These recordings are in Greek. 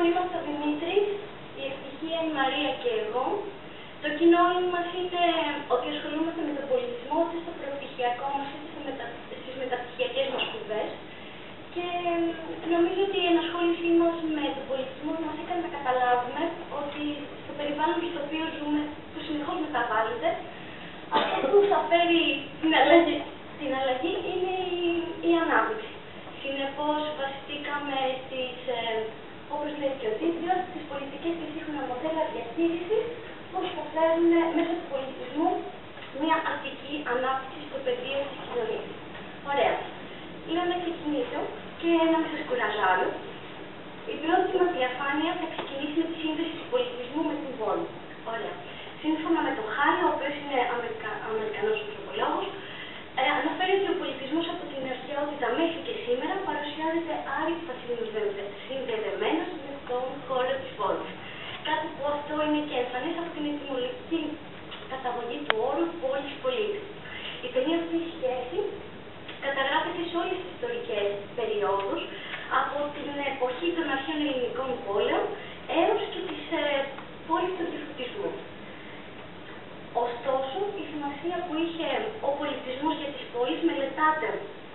είμαστε ο Δημήτρης, η Ευτυχία, η Μαρία και εγώ. Το κοινό μας είναι ότι ασχολούμαστε με τον πολιτισμό είτε στο προπτυχιακό μας είτε στις μεταπτυχιακές μας σπουδές. Και νομίζω ότι η ενασχόλησή μας με τον πολιτισμό μας έκανε να καταλάβουμε ότι στο περιβάλλον στο οποίο ζούμε, που συνεχώς μεταβάλλεται, αυτό που θα φέρει την αλλαγή είναι η ανάπτυξη. Συνεπώς, βασιστήκαμε στις, όπως λέει και ο τίτλος, στις πολιτικές και σύγχρονα μοντέλα διαχείρισης που προσφέρουν μέσω του πολιτισμού μια αστική ανάπτυξη στο πεδίο της κοινωνίας. Ωραία. Λέω να ξεκινήσω και να μην σας κουράζω άλλο. Η πρώτη μας διαφάνεια θα ξεκινήσει με τη σύνδεση του πολιτισμού με την πόλη. Ωραία. Σύμφωνα με τον Χάλι, ο οποίος είναι Αμερικανός ανθρωπολόγος, αναφέρει ότι ο πολιτισμός από την αρχαιότητα μέχρι και σήμερα παρουσιάζεται άρρηκτα συνδεδεμένος με τον χώρο της πόλης. Κάτι που αυτό είναι και εμφανές από την ετυμολογική καταγωγή του όρου πόλης-πολίτη. Η στενή αυτή σχέση καταγράφεται σε όλες τις ιστορικές περιόδους, από την εποχή των αρχαίων ελληνικών πόλεων έως και τις πόλεις του διαφωτισμού. Ωστόσο, η σημασία που είχε ο πολιτισμός για τις πόλεις μελετάται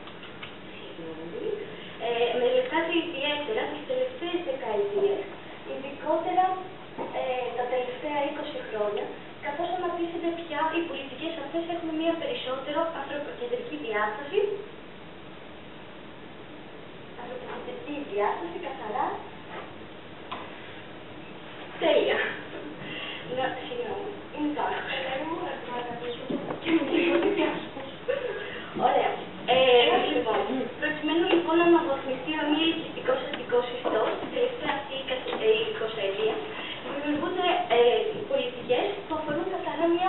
ιδιαίτερα τις τελευταίες δεκαετίες, ειδικότερα τα τελευταία 20 χρόνια, καθώς αναπτύσσεται πια οι πολιτικές αυτές έχουν μια περισσότερο ανθρωποκεντρική διάσταση, καθαρά. Τέλεια. Συγγνώμη, είναι τώρα. Ωραία. Λοιπόν, προκειμένου λοιπόν να αναβαθμιστεί ο μη ελκυστικός αστικός ιστός στην τελευταία αυτή 20ετία, δημιουργούνται πολιτικές που αφορούν καθαρά μια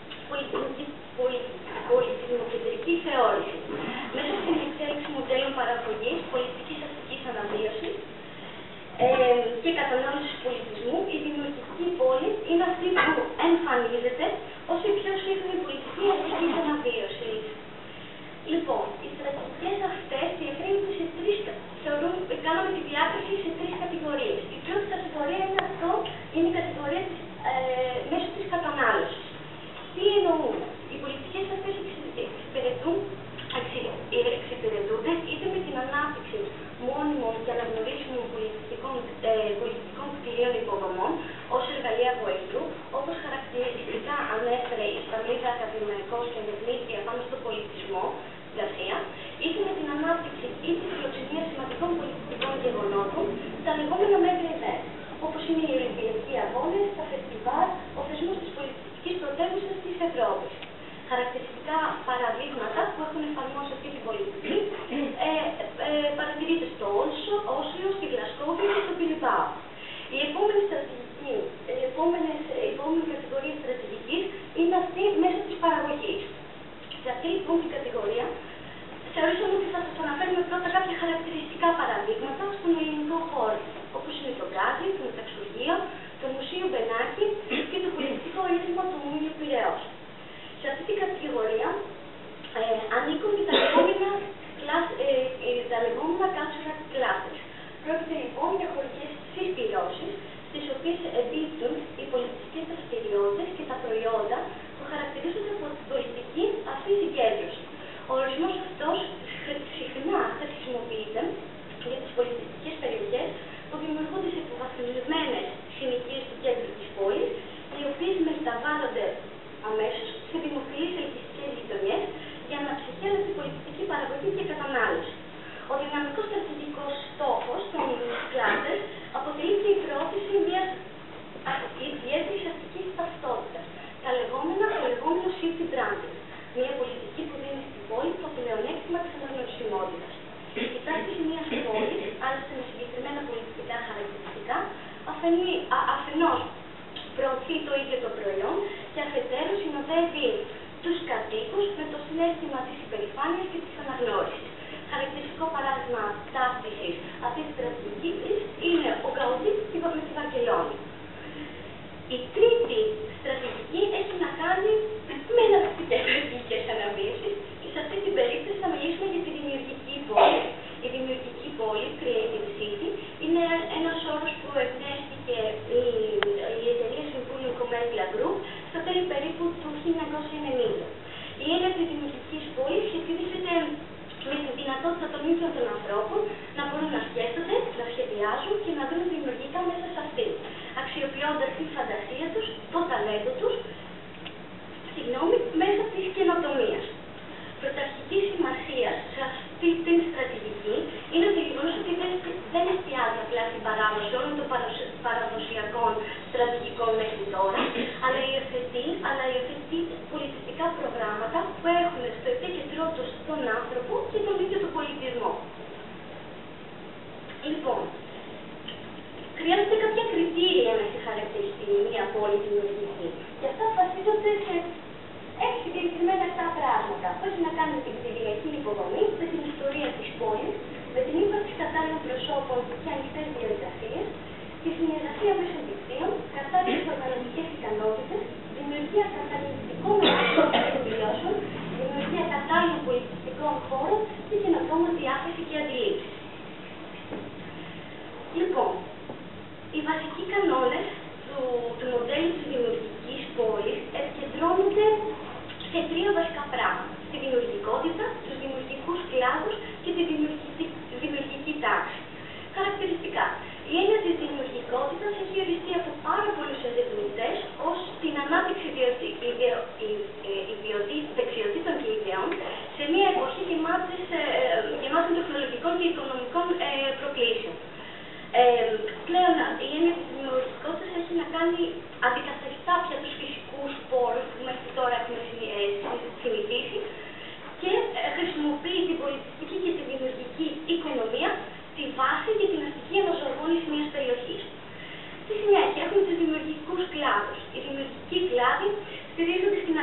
πολιτισμοκεντρική θεώρηση. Μέσα στην εξέλιξη μοντέλων παραγωγής, πολιτικής αστικής αναβίωσης και κατανάλωσης πολιτισμού, η δημιουργική πόλη είναι αυτή που εμφανίζεται ως η πιο σύγχρονη πολιτική αστικής αναβίωσης. Λοιπόν, οι στρατηγικές αυτές διακρίνονται σε κάναμε τη διάκριση σε τρεις κατηγορίες. Η πρώτη κατηγορία είναι η κατηγορία μέσω της κατανάλωσης. Τι εννοούμε? Οι πολιτικές αυτές εξυπηρετούνται είτε με την ανάπτυξη μόνιμων και αναγνωρίσιμων πολιτικών κτηρίων υποδομών ως εργαλεία βοηθού, όπως χαρακτηριστικά ανέφερε η Σταυλίδα Ακαδημαϊκός και Ανευνήτρια πάνω στον πολιτισμό, είτε με την ανάπτυξη ή τη φιλοξενία σημαντικών πολιτιστικών γεγονότων, τα λεγόμενα mega events, όπως είναι οι Ολυμπιακοί Αγώνες, τα φεστιβάλ, ο θεσμός της πολιτιστικής πρωτεύουσας της Ευρώπης. Χαρακτηριστικά παραδείγματα που έχουν εφαρμόσει αυτή την πολιτική παρατηρείται στο Όσλο, στη Γλασκόβη και στο Πιλιπάο. Η επόμενη κατηγορία στρατηγικής είναι αυτή μέσω της παραγωγής. Σε αυτή λοιπόν την κατηγορία θεωρήσαμε ότι θα σας αναφέρουμε πρώτα κάποια χαρακτηριστικά παραδείγματα στον ελληνικό χώρο, όπως είναι το Γκάζι, το Μεταξουργείο, το Μουσείο Μπενάκη και το πολιτιστικό ίδρυμα του Μήλιου Πειραιώς. Σε αυτή την κατηγορία ανήκουν και τα λεγόμενα cultural clusters. Πρόκειται λοιπόν για χωρικές συσπυρώσεις, στις οποίες εμπίπτουν οι πολιτιστικές δραστηριότητες και τα προϊόντα που χαρακτηρίζονται από την πολιτική αυτή συγκέντρωση. Ο ορισμός αυτός συχνά χρησιμοποιείται για τις πολιτιστικές περιοχές που δημιουργούνται σε υποβαθμισμένες συνοικίες του κέντρου της πόλης, οι οποίες μεταβάλλονται αμέσως σε δημοφιλείς ελκυστικές γειτονιές για να ψυχέλεται πολιτιστική παραγωγή και κατανάλωση. Ο δυναμικός στρατηγικός στόχος των κλάστερ αποτελεί και η προώθηση μιας ιδιαίτερης αστικής ταυτότητας, το λεγόμενο city branding, μια πολιτική που δίνει στην πόλη το πλεονέκτημα της αναγνωρισιμότητας. Η ταύτιση μιας πόλης, άλλωστε με συγκεκριμένα πολιτιστικά χαρακτηριστικά, αφενός προωθεί το ίδιο το προϊόν και αφετέρου συνοδεύει τους κατοίκους με το συναίσθημα της υπερηφάνειας και της αναγνώρισης. Χαρακτηριστικό παράδειγμα ταύτισης αυτής της στρατηγικής είναι ο Γκαουδί με τη Βαρκελόνη. Η τρίτη στρατηγική έχει να κάνει με εναλλακτικές στρατηγικές αναβίωσης και σε αυτή την περίπτωση θα μιλήσουμε για τη δημιουργική πόλη. Η δημιουργική πόλη, Creative City, είναι ένας όρος που 1990. Η έννοια της δημιουργικής πόλης σχετίζεται με τη δυνατότητα των ίδιων των ανθρώπων να μπορούν να σκέφτονται, να σχεδιάζουν και να δουν δημιουργικά μέσα σε αυτή, αξιοποιώντας τη φαντασία τους, το ταλέντο τους, μέσω της καινοτομίας. Πρωταρχική σημασία σε αυτή την στρατηγική είναι το γεγονός ότι δεν εστιάζει απλά στην παράδοση όλων των παραδοσιακών στρατηγικών μέχρι τώρα, αλλά υιοθετεί πολιτιστικά προγράμματα που έχουν στο επίκεντρό τους τον άνθρωπο και τον ίδιο τον πολιτισμό. Λοιπόν, χρειάζονται κάποια κριτήρια να συγχαρακτηριστεί μια πόλη δημιουργική. Και αυτά βασίζονται σε συγκεκριμένα 7 πράγματα που έχει να κάνει με την κτηριακή υποδομή, με την ιστορία της πόλης, με την ύπαρξη κατάλληλων προσώπων και ανοιχτές διαδικασίες, τη συνεργασία μέσω δικτύων, κατάλληλες οργανωτικές ικανότητες, δημιουργία καταλληλιστικών εκδηλώσεων, δημιουργία κατάλληλων πολιτιστικών χώρων και καινοτόμα διάθεση και αντιλήψεις. Λοιπόν, οι βασικοί κανόνες του μοντέλου της δημιουργικής πόλης επικεντρώνονται σε 3 βασικά πράγματα. Στη δημιουργικότητα, τους δημιουργικούς κλάδους και τη δημιουργική τάξη. Χαρακτηριστικά. Η έννοια της δημιουργικότητας έχει οριστεί από πάρα πολλούς ερευνητές ως την ανάπτυξη δεξιοτήτων και ιδεών σε μια εποχή γεμάτη τεχνολογικών και οικονομικών προκλήσεων. Πλέον η έννοια της δημιουργικότητας έχει να κάνει αντικαθιστά πια τους φυσικούς πόρους που μέχρι τώρα έχουμε συνηθίσει και χρησιμοποιεί την πολιτιστική και τη δημιουργική οικονομία τη βάση για την αστική αναζωογόνηση μιας περιοχής. Στη συνέχεια έχουμε τους δημιουργικούς κλάδους. Οι δημιουργικοί κλάδοι στηρίζονται στην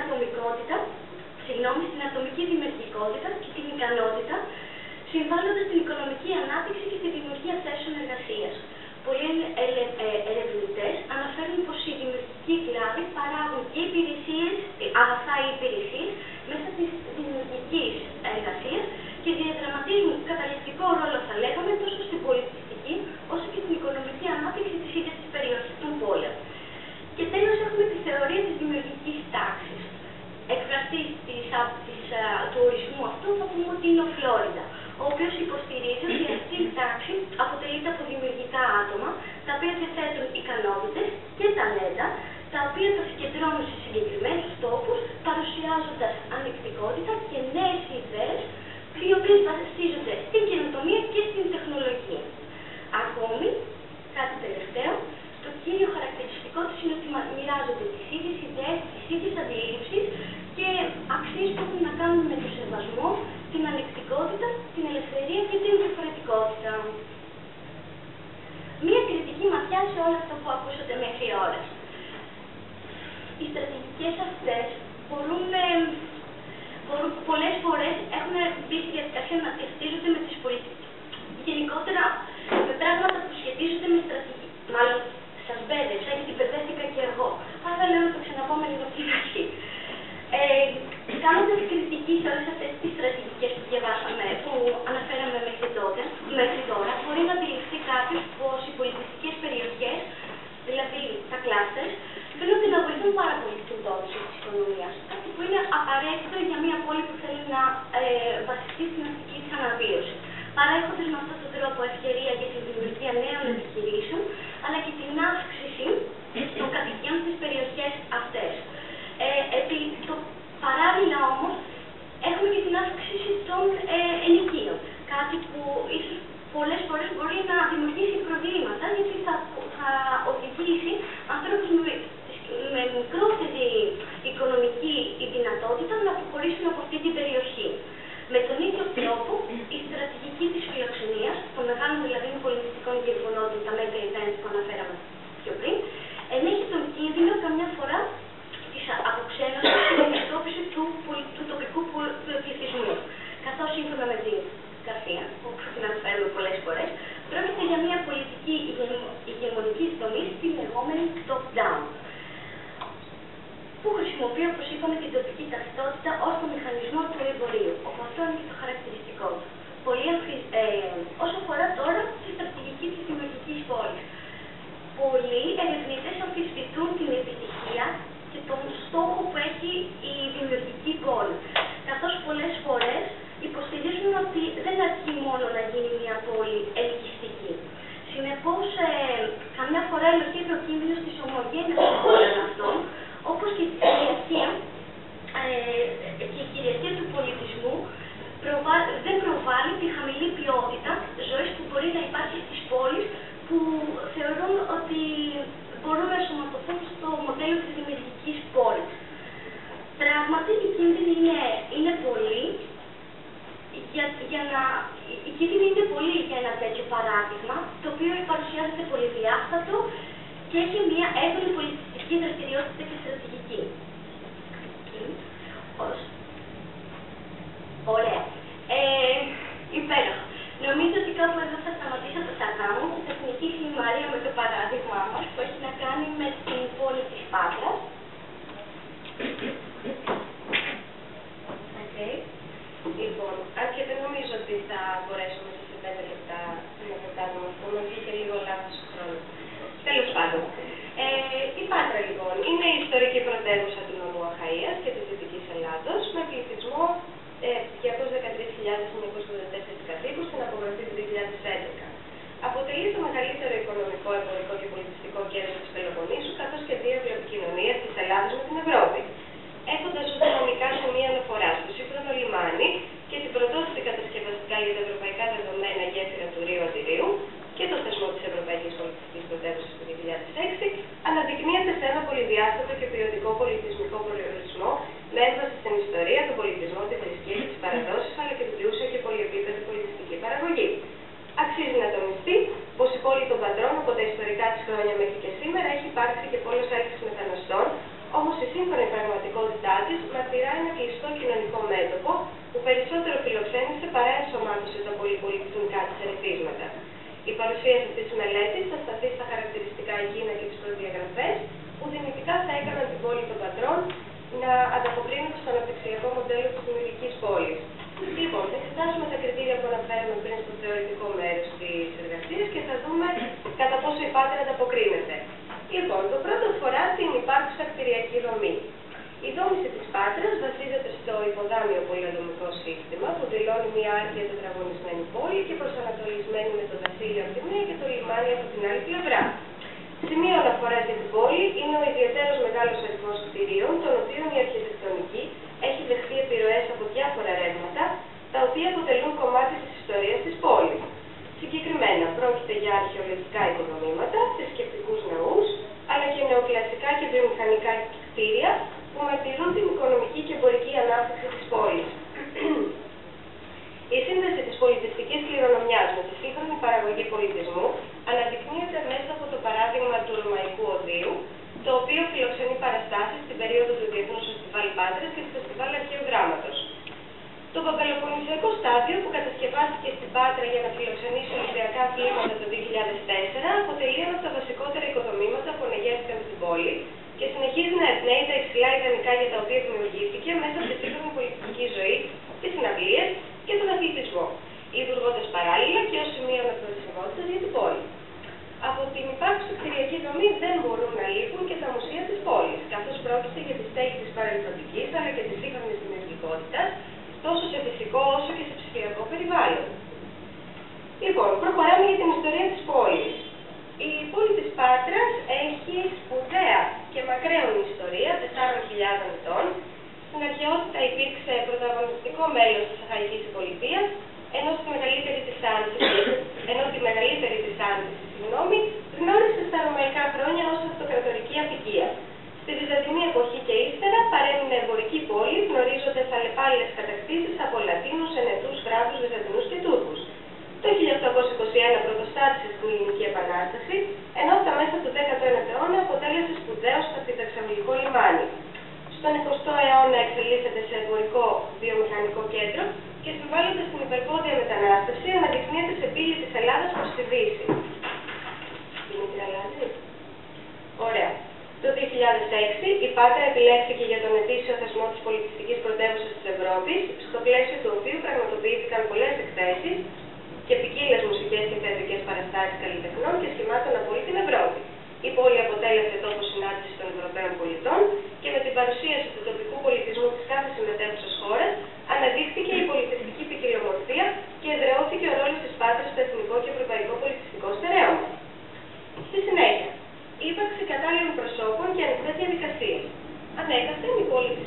ατομική δημιουργικότητα και την ικανότητα, συμβάλλοντας στην οικονομική ανάπτυξη και τη δημιουργία θέσεων εργασίας. Πολλοί ερευνητές αναφέρουν πως οι δημιουργικοί κλάδοι παράγουν και αγαθά ή υπηρεσίες μέσα της δημιουργικής εργασίας και διαδραματίζουν καταλυτικό ρόλο, θα λέγαμε, τόσο στην πολιτιστική όσο και στην οικονομική ανάπτυξη της ίδιας της περιοχής των πόλεων. Και τέλος έχουμε τη θεωρία της δημιουργικής τάξης. Εκφραστή του ορισμού αυτού θα πούμε ότι είναι ο Φλόριντα, ο οποίος υποστηρίζει ότι αυτή η τάξη αποτελείται από δημιουργικά άτομα, τα οποία διαθέτουν ικανότητες και ταλέντα, τα οποία τα συγκεντρώνουν σε συγκεκριμένους τόπους, παρουσιάζοντας ανεκτικότητα και νέες ιδέες, οι οποίες βασίζονται στην καινοτομία και στην τεχνολογία. Ακόμη, κάτι τελευταίο, το κύριο χαρακτηριστικό τους είναι ότι μοιράζονται τις ίδιες ιδέες, τις ίδιες αντιλήψεις και αξίες που έχουν να κάνουν με το σεβασμό, την ανεκτικότητα, την ελευθερία και την διαφορετικότητα. Μία κριτική ματιά σε όλα αυτά που ακούσατε μέχρι ώρας. Οι στρατηγικές αυτές μπορούν πολλές φορές έχουν μπει στη διαδικασία να ταυτίζονται με τις πολιτικές. Γενικότερα με πράγματα που σχετίζονται με στρατηγική. Μάλλον σας μπέρδεψα γιατί μπερδεύτηκα και εγώ. Άρα λέω να το ξαναπώ με λίγο στην αρχή. Κάνοντας κριτική σε όλες αυτές τις στρατηγικές που διαβάσαμε, που αναφέραμε μέχρι τώρα, μπορεί να αντιληφθεί κάποιος πως οι πολιτιστικές περιοχές, δηλαδή τα κλάστερ, φαίνονται να βοηθούν πάρα πολύ στην τόνιση της οικονομίας. Κάτι που είναι απαραίτητο για μια πόλη που θέλει να βασιστεί στην αστική της αναβίωση. Παρέχοντας με αυτόν τον τρόπο ευκαιρία για τη δημιουργία νέων επιχειρήσεων, αλλά και την αύξηση των κατοικιών στις περιοχές αυτές. Παράλληλα όμως, έχουμε και την αύξηση των ενοικίων. Κάτι που ίσως πολλές φορές μπορεί να δημιουργήσει προβλήματα, γιατί θα οδηγήσει ανθρώπους με μικρότερη οικονομική δυνατότητα να αποχωρήσουν από αυτή την περιοχή. Με τον ίδιο τρόπο, η στρατηγική της φιλοξενίας, των μεγάλων δηλαδή πολιτιστικών γεγονότων, τα mega events που αναφέραμε πιο πριν, ενέχει τον κίνδυνο καμιά φορά της αποξένωσης και την αντιμετώπιση του τοπικού πληθυσμού. Καθώς σύμφωνα με την Γκαρσία, όπως την αναφέρουμε πολλές φορές, πρόκειται για μια πολιτική ηγεμονική δομή στη λεγόμενη top-down, που χρησιμοποιεί, όπως είπαμε, την τοπική ταυτότητα ως το μηχανισμό του εμπορίου, όπου αυτό είναι και το χαρακτηριστικό του. Όσο αφορά τώρα τη στρατηγική της δημιουργικής πόλης, πολλοί ερευνητές αμφισβητούν την επιτυχία και τον στόχο που έχει η οποίο παρουσιάζεται πολυδιάστατο και έχει μια έντονη πολιτιστική δραστηριότητα και στρατηγική. Ωραία. Υπέροχο. Νομίζω ότι κάπου εδώ θα σταματήσω το σαρδά μου και θα συνεχίσει η Μαρία με το παράδειγμά μας που έχει να κάνει με την πόλη της Πάτρας. Λοιπόν, αν και δεν νομίζω ότι θα μπορέσουμε σε 5 λεπτά να το κάνουμε αυτό, με βγήκε λίγο λάθος χρόνο. Τέλος πάντων. Η Πάτρα, λοιπόν, είναι η ιστορική πρωτεύουσα του νομού Αχαΐας και της Δυτικής Ελλάδος, με πληθυσμό 213.984 κατοίκους στην απογραφή του 2011. Αποτελεί το μεγαλύτερο οικονομικό, εμπορικό και πολιτιστικό κέντρο της Πελοποννήσου, καθώς και διάβλο επικοινωνίας της Ελλάδας με την Ευρώπη. Έχοντας ως δυναμικά σημεία αναφοράς το σύγχρονο λιμάνι και την πρωτότυπη κατασκευαστικά για τα ευρωπαϊκά δεδομένα γέφυρα του Ρίου Αντιρίου και το θεσμό της Ευρωπαϊκής Πολιτιστικής Πρωτεύουσας του 2006, αναδεικνύεται σε ένα πολυδιάστατο και ποιοτικό πολιτισμικό προορισμό με έμφαση στην ιστορία, τον πολιτισμό, τη θρησκεία και τις παραδόσεις, αλλά και την πλούσια και πολυεπίπεδη πολιτιστική παραγωγή. Αξίζει να τονιστεί πως η πόλη των Πατρών από τα ιστορικά της χρόνια μέχρι και σήμερα έχει υπάρξει και πόλος έλξης μεταναστών, όμως η σύγχρονη πραγματικότητά της μαρτυρά ένα κλειστό κοινωνικό μέτωπο που περισσότερο φιλοξένησε παρά ενσωμάτωσε τα πολυπολιτισμικά της ερεθίσματα. Η παρουσίαση αυτής της μελέτης θα σταθεί στα χαρακτηριστικά εκείνα και τις προδιαγραφές που δυνητικά θα έκαναν την πόλη των Πατρών να ανταποκρίνεται στο αναπτυξιακό μοντέλο της δημιουργικής πόλης. Λοιπόν, θα εξετάσουμε τα κριτήρια που αναφέραμε πριν στο θεωρητικό μέρος της εργασίας και θα δούμε κατά πόσο η Πάτρα ανταποκρίνεται. Λοιπόν, το πρώτο αφορά την υπάρχουσα κτηριακή δομή. Η δόμηση της Πάτρας βασίζεται στο υποδάμιο πολυαδομικό σύστημα που δηλώνει μια άρκεια τετραγωνισμένη πόλη και προσανατολισμένη με το δασίλειο από τη μία και το λιμάνι από την άλλη πλευρά. Σημείο αναφοράς για την πόλη είναι ο ιδιαίτερος μεγάλος αριθμός κτηρίων, των οποίων η αρχιτεκτονική έχει δεχθεί επιρροές από διάφορα ρεύματα, τα οποία αποτελούν κομμάτι της ιστορίας της πόλης. Συγκεκριμένα, πρόκειται για αρχαιολογικά οικοδομήματα, θρησκευτικούς ναούς, αλλά και νεοκλασικά και βιομηχανικά κτίρια που μαρτυρούν την οικονομική και εμπορική ανάπτυξη της πόλης. Η σύνδεση της πολιτιστικής κληρονομιάς με τη σύγχρονη παραγωγή πολιτισμού αναδεικνύεται μέσα από το παράδειγμα του Ρωμαϊκού Οδείου, το οποίο φιλοξενεί παραστάσεις στην περίοδο του Διεθνούς Φεστιβάλ Πάτρας και του Φεστιβάλ Αρχαίου Γράμματος. Το παπελοποννησιακό στάδιο που κατασκευάστηκε στην Πάτρα για να φιλοξενήσει ολυμπιακά αθλήματα το 2004 αποτελεί ένα από τα βασικότερα οικοδομήματα που ανεγέρθηκαν στην πόλη και συνεχίζει να εμπνέει τα υψηλά ιδανικά για τα οποία δημιουργήθηκε μέσα από τη σύγχρονη πολιτική ζωή, τις συναυλίες και τον αθλητισμό, λειτουργώντας παράλληλα και ως σημείο αναπροθεσιμότητας για την πόλη. Από την υπάρχουσα κτηριακή δομή δεν μπορούν να λείπουν και τα μουσεία της πόλης, καθώς πρόκειται για τη στέγη της παρελθοντικής αλλά και της σύγχρονης δημιουργικότητας, τόσο σε φυσικό όσο και σε ψηφιακό περιβάλλον. Λοιπόν, προχωράμε για την ιστορία της πόλης. Η πόλη της Πάτρας έχει σπουδαία και μακραίωνη ιστορία 4.000 ετών. Στην αρχαιότητα υπήρξε πρωταγωνιστικό μέλος της Αχαϊκής Πολιτείας, ενώ τη μεγαλύτερη της Άνθησης γνώρισε στα ρωμαϊκά χρόνια ως αυτοκρατορική απικία. Στη Βυζαντινή εποχή και ύστερα παρέμεινε εμπορική πόλη, γνωρίζοντας αλλεπάλληλες κατακτήσεις από Λατίνους, Ενετούς, Φράβους, Βυζαντινούς και Τούρκους. Το 1821 πρωτοστάτησε στην Ελληνική Επανάσταση, ενώ στα μέσα του 19ου αιώνα αποτέλεσε σπουδαίο στρατιωτικό λιμάνι. Στον 20ο αιώνα εξελίσσεται σε εμπορικό βιομηχανικό κέντρο και συμβάλλοντας στην υπερπόντια μετανάστευση αναδεικνύεται σε πύλη της Ελλάδας προς τη Δύση. Ωραία. Το 2006 η Πάτρα επιλέχθηκε για τον ετήσιο θεσμό της πολιτιστικής πρωτεύουσας της Ευρώπης, στο πλαίσιο του οποίου πραγματοποιήθηκαν πολλές εκθέσεις και ποικίλες μουσικές και θεατρικές παραστάσεις καλλιτεχνών και σχημάτων από όλη την Ευρώπη. Η πόλη αποτέλεσε τόπο συνάντησης των Ευρωπαίων πολιτών και με την παρουσίαση του τοπικού πολιτισμού της κάθε συμμετέχουσας χώρας αναδείχθηκε η πολιτιστική ποικιλομορφία και εδραιώθηκε ο ρόλος της Πάτρας στο εθνικό και ευρωπαϊκό πολιτιστικό στερέωμα. Στη συνέχεια, η ύπαρξη κατάλληλων προσώπων και ανοιχτές διαδικασίες. Ανέκαθεν, η πόλη της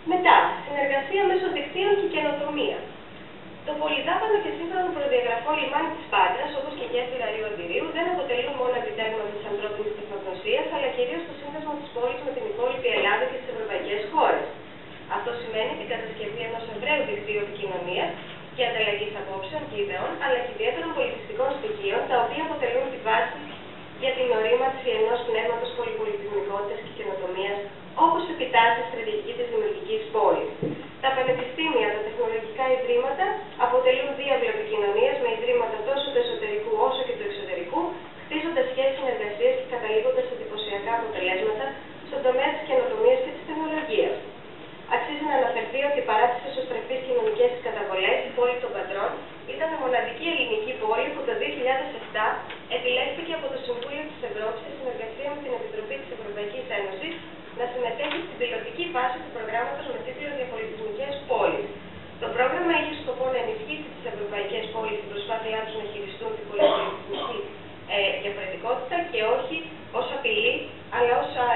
Μετά, συνεργασία μέσω δικτύων και καινοτομία. Το πολυδάπανο και σύγχρονο προδιαγραφό λιμάνι της Πάτρας, όπως και η γέφυρα Ρίου Αντιρίου, δεν αποτελούν μόνο επιτεύγματα της ανθρώπινης τεχνογνωσίας, αλλά κυρίως το σύνδεσμο της πόλης με την υπόλοιπη Ελλάδα και τις ευρωπαϊκές χώρες. Αυτό σημαίνει την κατασκευή ενός ευραίου δικτύου επικοινωνίας και ανταλλαγής απόψεων και ιδεών, αλλά και ιδιαίτερων πολιτιστικών στοιχείων, τα οποία αποτελούν τη βάση για την ορίμανση ενός πνεύματος πολυπολιτισμικότητας και καινοτομίας, όπως επιτάσσει η στρατηγική της δημιουργικής πόλης. Τα πανεπιστήμια, τα τεχνολογικά ιδρύματα αποτελούν διάβλο επικοινωνίας με ιδρύματα τόσο του εσωτερικού όσο και του εξωτερικού, χτίζοντας σχέσεις συνεργασίας και καταλήγοντας σε εντυπωσιακά αποτελέσματα στον τομέα της καινοτομίας και της τεχνολογίας. Αξίζει να αναφερθεί ότι παρά τις εσωστρεφείς κοινωνικές της καταβολές, η πόλη των Πατρών ήταν η μοναδική ελληνική πόλη που το 2007 επιλέχθηκε από το Συμβούλιο της Ευρώπης σε συνεργασία με την Επιτροπή της Ευρωπαϊκής Ένωσης να συμμετέχει στην πιλωτική φάση του προγράμματος με τίτλο Διαπολιτισμικές πόλεις. Το πρόγραμμα έχει σκοπό να ενισχύσει τις ευρωπαϊκές πόλεις στην προσπάθειά τους να χειριστούν την πολυπολιτισμική διαφορετικότητα και όχι ως απειλή, αλλά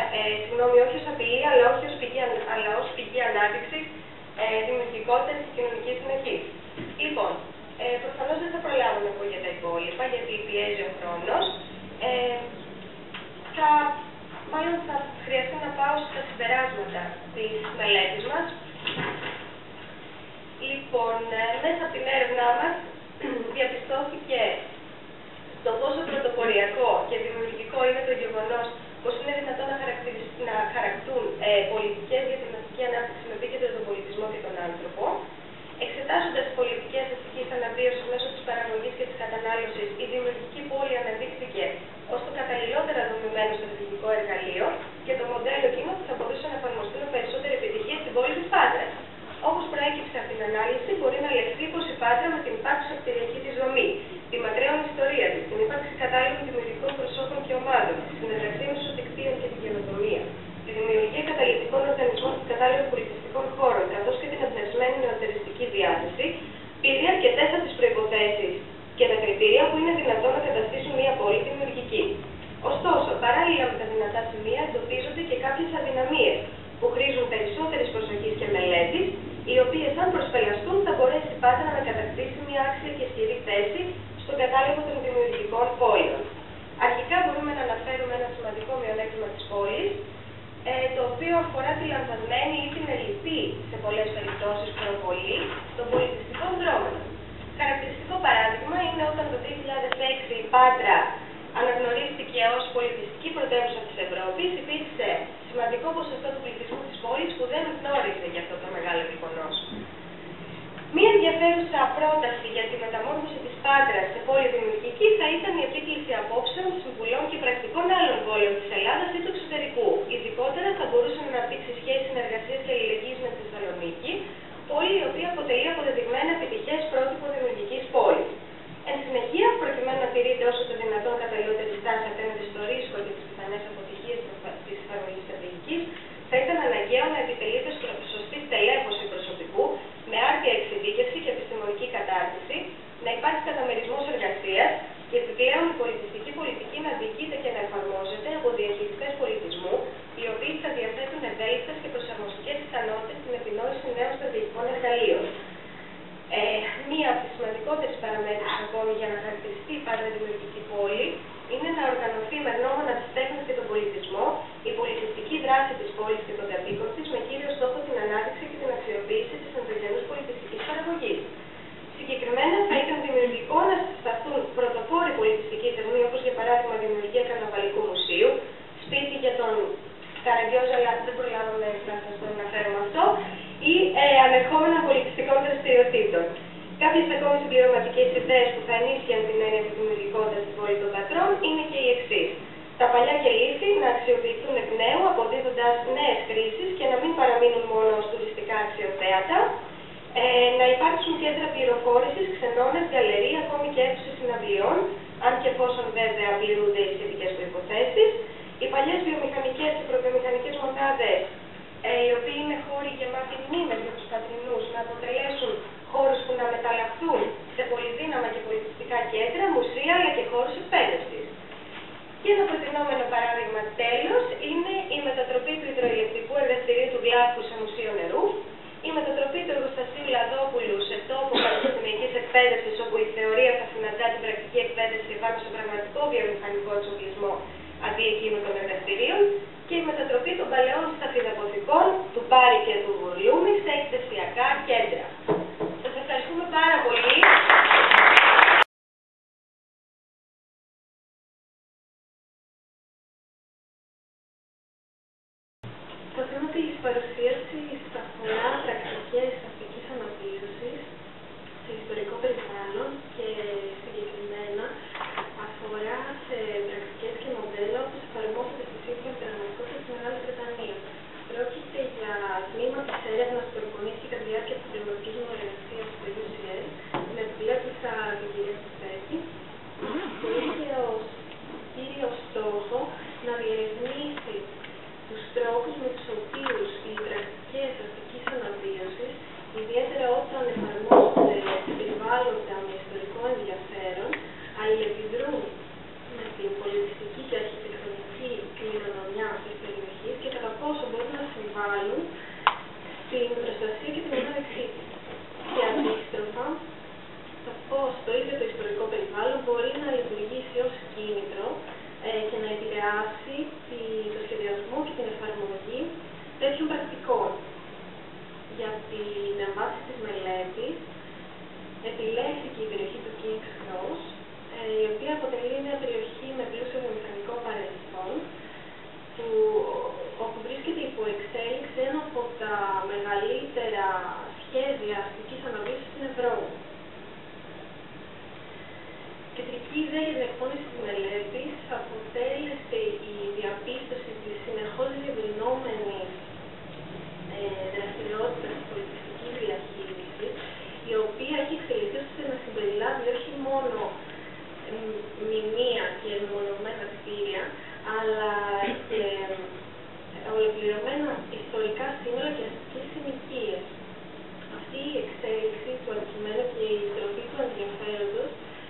ως πηγή ανάπτυξης, δημιουργικότητας και κοινωνικής συνοχής. Λοιπόν, προφανώς δεν θα προλάβω να πω για τα υπόλοιπα, γιατί πιέζει ο χρόνος. Μάλλον θα χρειαστεί να πάω στα συμπεράσματα της μελέτης μας. Λοιπόν, μέσα από την έρευνά μας διαπιστώθηκε το πόσο πρωτοποριακό και δημιουργικό είναι το γεγονός πως είναι δυνατόν να χαρακτούν πολιτικές για την αστική ανάπτυξη με επίκεντρο τον πολιτισμό και τον άνθρωπο. Εξετάζοντας τις πολιτικές αστικής αναβίωσης μέσω της παραγωγής και της κατανάλωσης, η δημιουργική πόλη αναδείχθηκε ως το καταλληλότερα δομημένο στρατηγικό εργαλείο και το μοντέλο εκείνο που θα μπορούσε να εφαρμοστεί με περισσότερη επιτυχία στην πόλη της Πάτρας. Όπως προέκυψε από την ανάλυση, μπορεί να λεχθεί πως η Πάτρα με την υπάρχουσα κτηριακή της δομή, τη μακραίων ιστορία της, την ύπαρξη κατάλληλων δημιουργικών προσώπων και ομάδων, τη συνεργασία μέσω δικτύων και την καινοτομία, τη δημιουργία καταλυτικών οργανισμών και κατάλληλων πολιτιστικών χώρων, καθώς και την εμπνευσμένη νεοτεριστική διάθεση, πληρεί αρκετές από τις προϋποθέσεις και τα κριτήρια που είναι δυνατόν να καταστήσουν μια πόλη δημιουργική. Ωστόσο, παράλληλα με τα δυνατά σημεία εντοπίζονται και κάποιες αδυναμίες που χρήζουν περισσότερης προσοχής και μελέτης, οι οποίες, αν προσπελαστούν, θα μπορέσει η Πάτρα να κατακτήσει μια άξια και ισχυρή θέση στον κατάλογο των δημιουργικών πόλεων. Αρχικά, μπορούμε να αναφέρουμε ένα σημαντικό μειονέκτημα της πόλης, το οποίο αφορά τη λανθασμένη ή την ελλειπή, σε πολλές περιπτώσεις προβολή, των πολιτιστικών δρόμων. Χαρακτηριστικό παράδειγμα είναι όταν το 2006 η Πάτρα αναγνωρίστηκε ως πολιτιστική πρωτεύουσα της Ευρώπης, υπήρξε σημαντικό ποσοστό του πληθυσμού της πόλης που δεν γνώριζε για αυτό το μεγάλο γεγονός. Μία ενδιαφέρουσα πρόταση για τη μεταμόρφωση της Πάτρας σε πόλη δημιουργική θα ήταν η επίκληση απόψεων, συμβουλών και πρακτικών άλλων πόλεων της Ελλάδας ή του εξωτερικού. Ειδικότερα θα μπορούσε να αναπτύξει σχέσεις συνεργασίας και αλληλεγγύης με τη Θεσσαλονίκη, πόλη η οποία αποτελεί αποδεδειγμένα επιτυχές πρότυπο δημιουργικής πόλης. Εν συνεχεία, προκειμένου να τηρείται όσο το δυνατόν καταλληλότερη στάση απέναντι στο ρίσκο και τις πιθανές αποτυχίες της εφαρμογής στρατηγικής, θα ήταν αναγκαίο να επιτελείται σωστή στελέχωση προσωπικού, με άρτια εξειδίκευση και επιστημονική κατάρτιση, να υπάρχει καταμερισμός εργασίας και επιπλέον η πολιτιστική πολιτική να διοικείται και να εφαρμόζεται από διαχειριστές πολιτισμού, οι οποίοι θα διαθέτουν ευέλικτες και προσαρμοστικές ικανότητες στην επινόηση νέων στρατηγικών εργαλείων. Μία από τις σημαντικότερες παραμέτρους ακόμη για να χαρακτηριστεί η Πάτρα δημιουργική πόλη είναι να οργανωθεί με γνώμονα της τέχνης και τον πολιτισμό η πολιτιστική δράση της πόλης και των κατοίκων της, με κύριο στόχο την ανάδειξη και την αξιοποίηση της ενδογενούς πολιτιστικής παραγωγής. Συγκεκριμένα, θα ήταν δημιουργικό να συσταθούν πρωτοπόροι πολιτιστικοί θεσμοί, όπως για παράδειγμα δημιουργία καρναβαλικού μουσείου, σπίτι για τον Καραγκιόζη, αλλά δεν προλάβαμε να σας το αναφέρουμε αυτό, ή ανερχόμενων πολιτιστικών δραστηριοτήτων. Κάποιες ακόμη συμπληρωματικές ιδέες που θα ενίσχυαν την έννοια της δημιουργικότητας στην πόλη των Πατρών είναι και οι εξής. Τα παλιά κελίθη να αξιοποιηθούν εκ νέου, αποδίδοντας νέες χρήσεις και να μην παραμείνουν μόνο ως τουριστικά αξιοθέατα. Να υπάρξουν κέντρα πληροφόρησης, ξενώνες, γκαλερί, ακόμη και αίθουσες συναυλιών, αν και εφόσον βέβαια πληρούνται οι σχετικές προϋποθέσεις. Οι παλιές βιομηχανικές και προβιομηχανικές μονάδες, οι οποίοι είναι χώροι γεμάτοι μνήμες για τους πατρινούς, να αποτελέσουν χώρους που να μεταλλαχθούν σε πολυδύναμα και πολιτιστικά κέντρα, μουσεία αλλά και χώρους εκπαίδευσης. Και ένα προτινόμενο παράδειγμα τέλος είναι η μετατροπή του υδροηλεκτρικού εργαστηρίου του Γλάφκου σε μουσείο νερού, έρευνας που εκπονήθηκε κατά τη διάρκεια της διπλωματικής μου εργασίας στο UCL, με επιλέγησα την κυρία Στεφέτη, που είχε ως κύριο στόχο να διερευνήσει τους τρόπους με τους οποίους οι πρακτικές αστικής αναβίωσης, ιδιαίτερα όταν εφαρμόζονται σε περιβάλλοντα με ιστορικό ενδιαφέρον, αλληλεπιδρούν με την πολιτιστική και αρχιτεκτονική κληρονομιά της περιοχής και κατά πόσο μπορούν να συμβάλλουν στην προστασία και την ανάδειξή της. Και αντίστροφα, το πώς το ίδιο το ιστορικό περιβάλλον μπορεί να λειτουργήσει ως κίνητρο και να επηρεάσει το σχεδιασμό και την εφαρμογή τέτοιων πρακτικών. Για την βάση της μελέτης επιλέχθηκε η περιοχή του King's Cross, η οποία αποτελεί μια περιοχή με πλούσιο βιομηχανικό παρελθόν, όπου βρίσκεται υπό εξέλιξη ένα από τα μεγαλύτερα σχέδια αστικής αναβίωσης στην Ευρώπη. Κεντρική ιδέα για την εκπόνηση της μελέτης αποτέλεσε η διαπίστωση της συνεχώς διευρυνόμενης δραστηριότητας της πολιτιστικής διαχείρισης, η οποία έχει εξελιχθεί ώστε να συμπεριλάβει όχι μόνο μνημεία και μεμονωμένα κτίρια, αλλά και ολοκληρωμένα ιστορικά σύνολα και αστικές συνοικίες. Αυτή η εξέλιξη του αντικειμένου και η τροπή του ενδιαφέροντος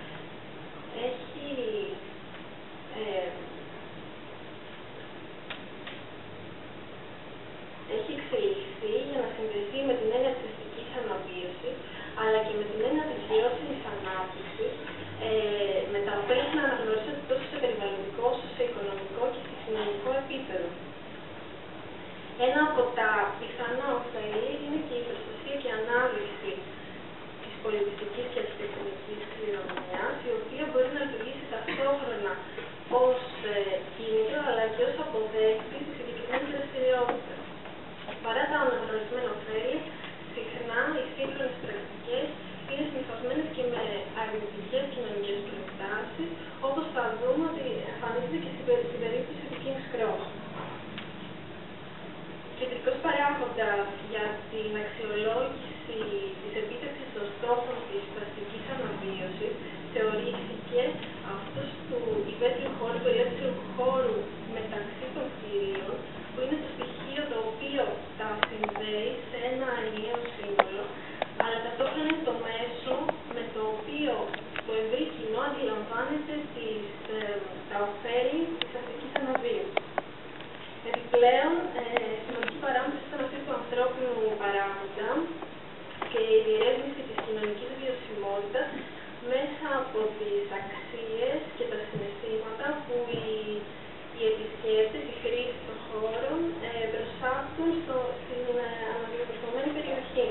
έχει εξελιχθεί για να συνδεθεί με την έννοια της αστικής αναβίωσης, αλλά και με την έννοια της βιώσιμης ανάπτυξης, με τα οποία να αναγνωρίζονται τόσο σε περιβαλλοντικό όσο σε οικονομικό και σε κοινωνικό επίπεδο. Ένα από τα πιθανά ωφέλη είναι και η προστασία και ανάδειξη της πολιτιστικής και αρχιτεκτονικής κληρονομιάς, η οποία μπορεί να λειτουργήσει ταυτόχρονα ως κίνητρο αλλά και ως αποδέκτη της συγκεκριμένης δραστηριότητας. Παρά τα αναγνωρισμένα ωφέλη, συχνά οι σύγχρονες πρακτικές είναι συνυφασμένες και με αρνητικές κοινωνικές προεκτάσεις, όπως θα δούμε ότι εμφανίζεται και στην περίπτωση του King's Cross. Κεντρικός παράγοντας για την αξιολόγηση της επίτευξης των στόχων της αστικής αναβίωσης θεωρήθηκε αυτός του υπαίθριου χώρου, του ελεύθερου χώρου μεταξύ των κτηρίων, που είναι το στοιχείο το οποίο τα συνδέει σε ένα ενιαίο σύνολο, αλλά ταυτόχρονα είναι το μέσο με το οποίο το ευρύ κοινό αντιλαμβάνεται τα ωφέλη της αστικής αναβίωσης. Επιπλέον, σημαντική παράμετρος ήταν αυτή του ανθρώπινου παράγοντα και η διερεύνηση της κοινωνικής βιωσιμότητας μέσα από τις αξίες και τα συναισθήματα που οι επισκέπτες, οι χρήστες των χώρων προσάπτουν στην αναδιαμορφωμένη περιοχή.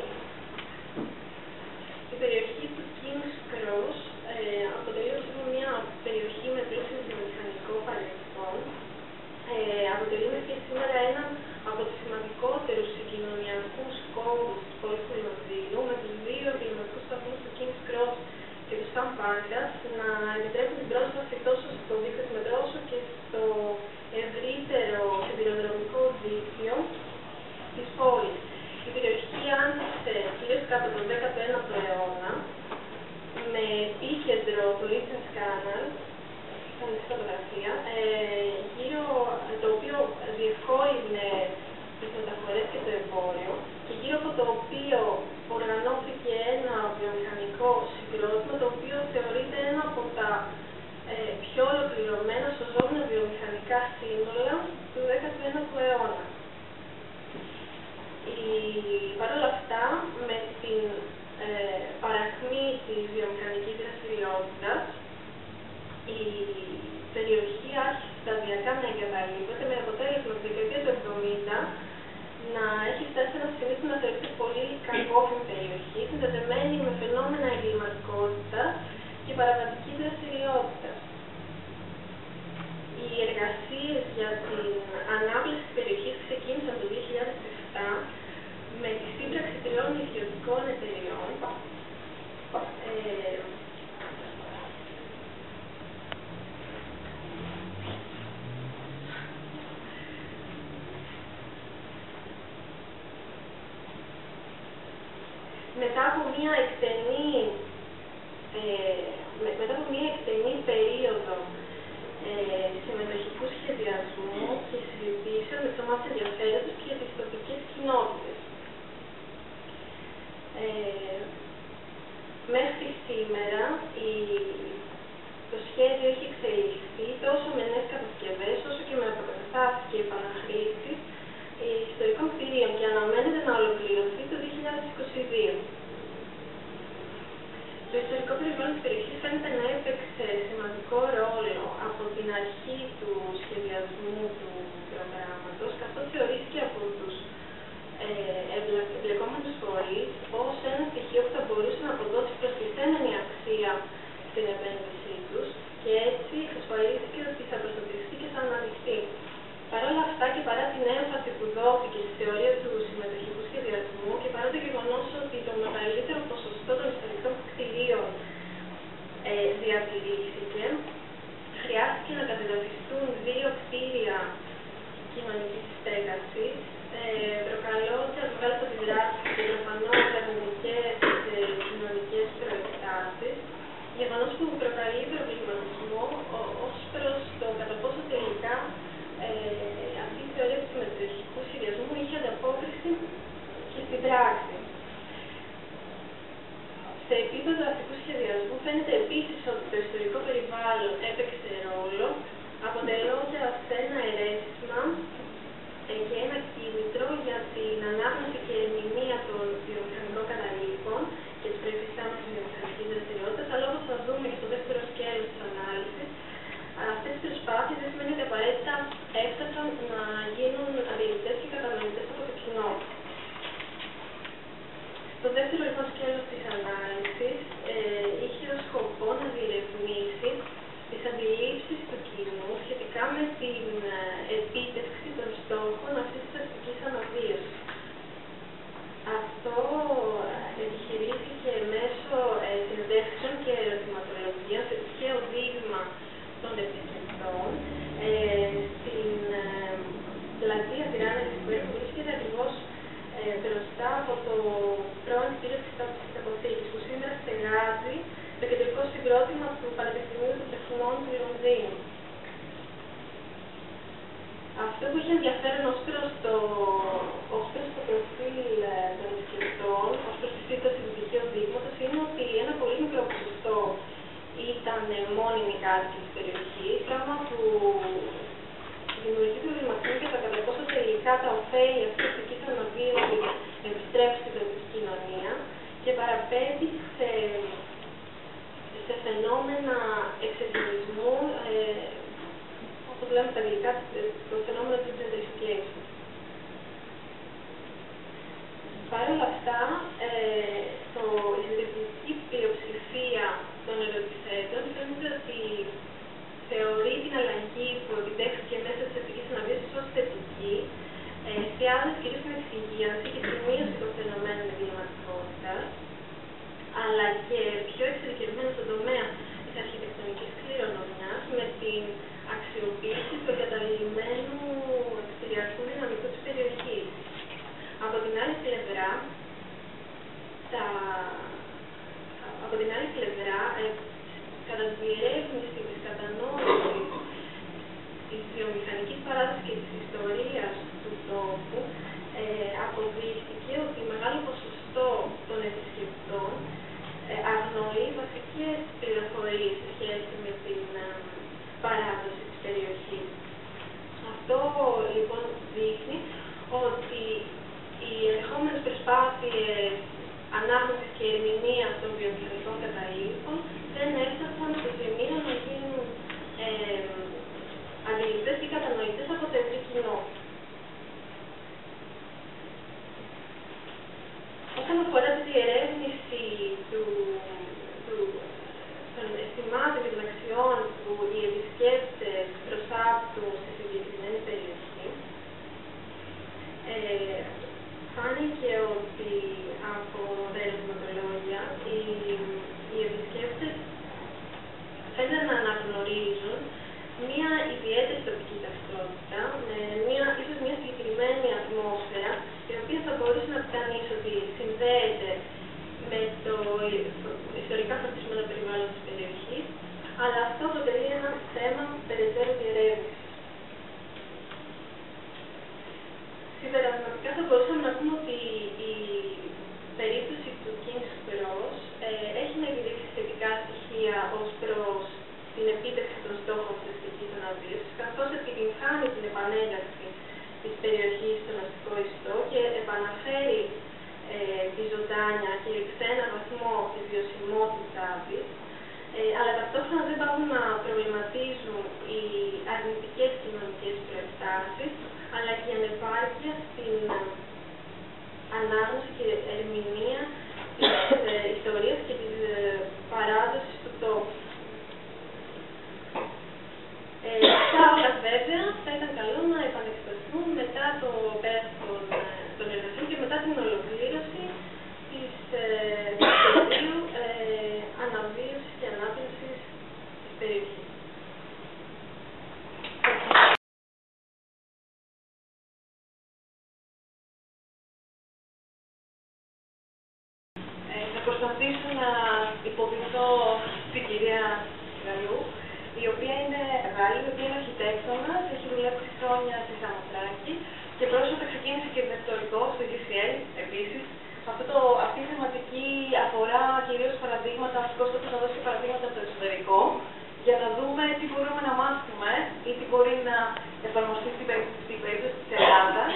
Η περιοχή του King's Cross αποτελεί μια περιοχή με πλούσιο βιομηχανικό παρελθόν. Αποτελεί και σήμερα έναν από τους σημαντικότερους συγκοινωνιακούς κόμβους της πόλης του Λονδίνου, με τους δύο εμβληματικούς σταθμούς του King's Cross και του St. Pancras να επιτρέπουν την πρόσβαση τόσο στο δίκτυο του μετρό όσο και στο ευρύτερο σιδηροδρομικό δίκτυο της πόλης. Η περιοχή άνθησε κυρίως κατά τον 19ο αιώνα με επίκεντρο το Regent's Canal, στη φωτογραφία, το οποίο διευκόλυνε τις μεταφορές και το εμπόριο και γύρω από το οποίο οργανώθηκε ένα βιομηχανικό συγκρότημα, το οποίο θεωρείται ένα από τα πιο ολοκληρωμένα σωζόμενα βιομηχανικά σύνολα του 19ου αιώνα. Παρ' όλα αυτά, με την παρακμή της βιομηχανικής δραστηριότητας, η περιοχή άρχισε σταδιακά να εγκαταλείπεται, με αποτέλεσμα τη δεκαετία του 70 να έχει φτάσει σε ένα σημείο που να θεωρείται πολύ κακόφημη περιοχή, συνδεδεμένη με φαινόμενα εγκληματικότητας και παραβατική δραστηριότητα. Οι εργασίες για την ανάπλαση της περιοχής ξεκίνησαν το 2007 με τη σύμπραξη 3 ιδιωτικών εταιριών, μετά από μια εκτενή περίοδο συμμετοχικού σχεδιασμού και συζητήσεων με τις ομάδες ενδιαφέροντος και τις τοπικές κοινότητες. Μέχρι σήμερα το σχέδιο έχει εξελιχθεί τόσο με νέες κατασκευές όσο και με αποκαταστάσεις και επαναχρήσεις ιστορικών κτηρίων και αναμένεται να ολοκληρωθεί το 2022. Το ιστορικό περιβάλλον της περιοχής φαίνεται να έπαιξε σημαντικό ρόλο από την αρχή του σχεδιασμού του προγράμματος, καθώς θεωρήθηκε από τους εμπλεκόμενους φορείς ως ένα στοιχείο που θα μπορούσε να αποδώσει προστιθέμενη αξία στην επένδυσή τους και έτσι εξασφαλίστηκε ότι θα προστατευτεί και θα αναλυφθεί. Παρ' όλα αυτά και παρά την έμφαση που δόθηκε στη θεωρία του συμμετοχικού σχεδιασμού και παρά το γεγονός ότι το μεγαλύτερο ποσοστό των ιστορικών κτηρίων διατηρήθηκε, χρειάστηκε να κατεδαφιστούν 2 κτίρια κοινωνικής στέγασης, προκαλώντας μεγάλες αντιδράσεις και προφανώς αρνητικές κοινωνικές προεκτάσεις, γεγονός που προκαλεί προβληματισμό ως προς το κατά πόσο τελικά αυτή η θεωρία του συμμετοχικού σχεδιασμού είχε ανταπόκριση και στην πράξη. Σε επίπεδο αστικού σχεδιασμού φαίνεται επίσης ότι το ιστορικό περιβάλλον έπαιξε ρόλο, αποτελώντας ένα ερέθισμα και ένα κίνητρο για την ανάγνωση και ερμηνεία των βιομηχανικών καταλήπων και της προϊστάμενης βιομηχανικής δραστηριότητας, αλλά όπως θα δούμε και στο δεύτερο σκέλος της ανάλυσης, αυτές τις προσπάθειες δεν σημαίνει ότι απαραίτητα έφτασαν να γίνουν αντιληπτές και κατανοητές από το κοινό. Το δεύτερο λοιπόν σκέλος της ανάλυσης είχε ως σκοπό να διερευνήσει τις αντιλήψεις του κοινού σχετικά με την επίτευξη των στόχων αυτής της αστικής αναβίωσης. Αυτό επιχειρήθηκε μέσω συνεντεύξεων και ερωτηματολογίων σε τυχαίο δείγμα των επισκεπτών στην πλατεία Τυράνα της Κουέρου που βρίσκεται ακριβώς μπροστά από το πρώην κτίριο της Αποθήκης, που σήμερα στεγάζει το κεντρικό συγκρότημα του Πανεπιστημίου των Τεχνών του Λονδίνου. Αυτό που είχε ενδιαφέρον ως προς το προφίλ των επισκεπτών, ως προς τη σύνταση του στοιχείου δείγματος, είναι ότι ένα πολύ μικρό ποσοστό ήταν μόνιμοι κάτοικοι της περιοχής, πράγμα που δημιουργεί προβληματισμό για το κατά πόσο τελικά τα ωφέλη αυτής της αστικής αναβίωσης επιστρέφουν στην τοπική κοινωνία και παραπέμπει σε φαινόμενα εξευγενισμού, όπως λέμε στα αγγλικά, το φαινόμενο του gentrification. Παρ' όλα αυτά, η συντριπτική πλειοψηφία των ερωτηθέντων φαίνεται ότι θεωρεί την αλλαγή που επιτέχθηκε μέσα της αστικής αναβίωσης ως θετική, εστιάζοντας κυρίως στην εξυγίανση και τη μείωση των φαινομένων εγκληματικότητας, αλλά και πιο εξειδικευμένα στον τομέα της αρχιτεκτονικής κληρονομιάς με την αξιοποίηση του εγκαταλειμμένου κτηριακού δυναμικού της περιοχής. Από την άλλη πλευρά, κατά τη διερεύνηση της κατανόησης της βιομηχανικής παράδοσης και της ιστορίας του τόπου, αποδείχθηκε ότι μεγάλο ποσοστό των επισκεπτών αγνοεί βασικές πληροφορίες σε σχέση με την παράδοση της περιοχής. Αυτό λοιπόν δείχνει ότι οι ενδεχόμενες προσπάθειες ανάγνωσης και ερμηνείας των βιομηχανικών καταλήπων δεν έφτασαν στο σημείο να γίνουν αντιληπτές και κατανοητές από το ευρύ κοινό. Όσον αφορά τη διερεύνηση των αισθημάτων και των αξιών που οι επισκέπτες προσάπτουν στη συγκεκριμένη περιοχή, φάνηκε ότι από τα ερωτηματολόγια οι επισκέπτες τη ζωντάνια και σε έναν βαθμό τη βιωσιμότητά της, αλλά ταυτόχρονα δεν μπορούν να προβληματίζουν οι αρνητικές κοινωνικές προεκτάσεις, αλλά και η ανεπάρκεια στην ανάγνωση και ερμηνεία της ιστορίας και της παράδοσης του τόπου. Αυτά όλα βέβαια θα ήταν καλό να επανεξεταστούν μετά το πέρας των εργασιών και μετά την ολοκλήρωση της σχεδίου αναβίωσης και ανάπτυξης της περιοχής. Θα προσπαθήσω να υποδειχθώ στην κυρία Γαλλού, η οποία είναι Γάλλη, η οποία είναι αρχιτέκτονας, έχει δουλέψει χρόνια στη Σαμοθράκη και πρόσφατα ξεκίνησε και διδακτορικό στο UCL επίσης. Αυτή η θεματική αφορά κυρίως παραδείγματα, ο σκοπός να δώσει παραδείγματα από το εξωτερικό, για να δούμε τι μπορούμε να μάθουμε ή τι μπορεί να εφαρμοστεί στην περίπτωση της Ελλάδας.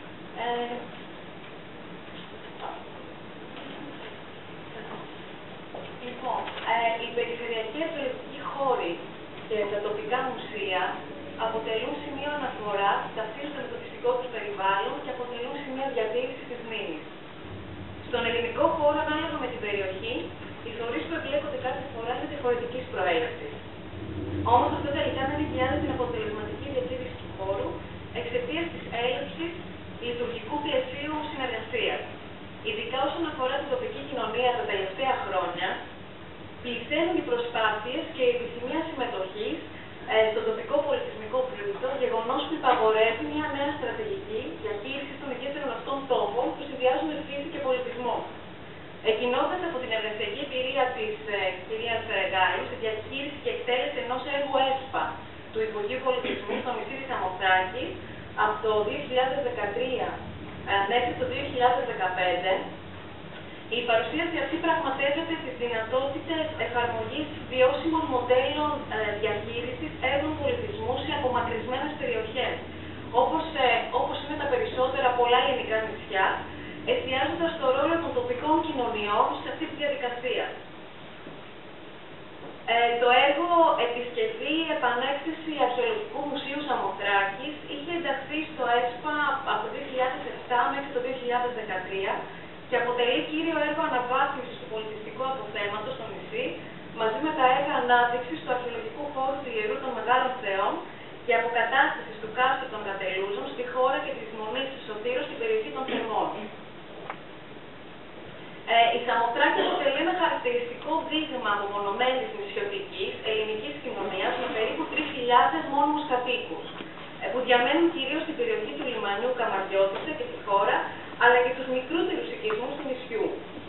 Λοιπόν, οι περιφερειακοί αρχαιολογικοί χώροι και τα τοπικά μουσεία αποτελούν σημείο αναφοράς, ταυτίζονται με το φυσικό τους περιβάλλον και αποτελούν σημείο διατήρησης της μνήμης. Στον ελληνικό χώρο, ανάλογα με την περιοχή, οι φορείς που εμπλέκονται κάθε φορά είναι διαφορετικής προέλευσης. Όμως αυτό τελικά δεν εγγυάται την αποτελεσματική διατήρηση του χώρου εξαιτίας της έλλειψης λειτουργικού πλαισίου συνεργασίας. Ειδικά όσον αφορά την τοπική κοινωνία τα τελευταία χρόνια, πληθαίνουν οι προσπάθειες και η επιθυμία συμμετοχής στον τοπικό πολιτισμικό πλούτο, γεγονός που υπαγορεύει μια νέα στρατηγική διαχείριση των ιδιαίτερων αυτών τόπων που συνδυάζουν φύση και πολιτισμό. Εκκινώντας από την εργασιακή εμπειρία της κυρίας Γάλλου στη διαχείριση και εκτέλεση ενός έργου ΕΣΠΑ του Υπουργείου Πολιτισμού στο νησί της Σαμοθράκης από το 2013 μέχρι το 2015, η παρουσίαση αυτή πραγματεύεται τις δυνατότητες εφαρμογής βιώσιμων μοντέλων διαχείρισης έργων πολιτισμού σε απομακρυσμένες περιοχές, όπως είναι τα περισσότερα πολλά ελληνικά νησιά, εστιάζοντας στο ρόλο των τοπικών κοινωνιών σε αυτή τη διαδικασία. Το έργο «Επισκευή Επανέκτηση Αρχαιολογικού Μουσείου Σαμοθράκης» είχε ενταχθεί στο ΕΣΠΑ από το 2007 μέχρι το 2013 και αποτελεί κύριο έργο αναβάθμισης του πολιτιστικού αποθέματος στο νησί, μαζί με τα έργα ανάπτυξης του αρχαιολογικού χώρου του Ιερού των Μεγάλων Θεών και αποκατάστασης του κάστρου των Κατελούζων στη χώρα και της Μονής Σωτήρος στην περιοχή των Θερμών. Η Σαμοθράκη αποτελεί ένα χαρακτηριστικό δείγμα απομονωμένης νησιωτικής ελληνικής κοινωνίας με περίπου 3.000 μόνιμους κατοίκους, που διαμένουν κυρίως στην περιοχή του λιμανιού Καμαριώτισσα και τη χώρα, αλλά και τους μικρότερους οικισμούς του νησιού.